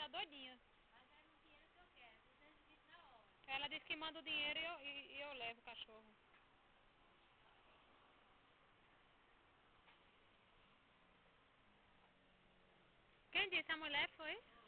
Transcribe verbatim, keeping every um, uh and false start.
tá doidinha. Mas é no dinheiro que eu quero, duzentos e vinte na hora. Ela disse que manda o dinheiro e eu, e, e eu levo o cachorro. Quem disse? A mulher foi?